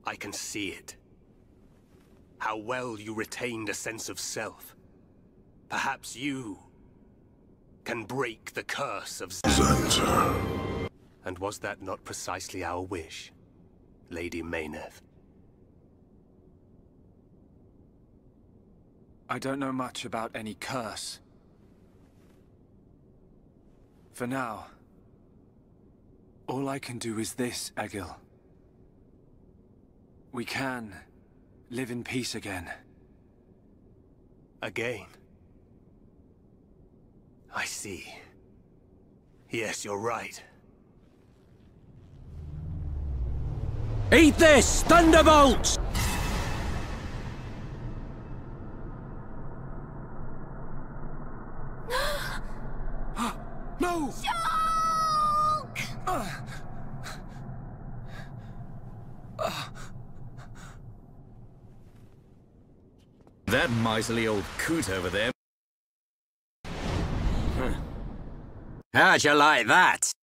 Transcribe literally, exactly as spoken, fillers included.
I can see it. How well you retained a sense of self. Perhaps you can break the curse of Xenoblade. And was that not precisely our wish, Lady Mayneth? I don't know much about any curse. For now, all I can do is this, Egil. We can live in peace again. Again? I see. Yes, you're right. Eat this, Thunderbolts! No! Shulk! Uh. Uh. That miserly old coot over there. How'd you like that?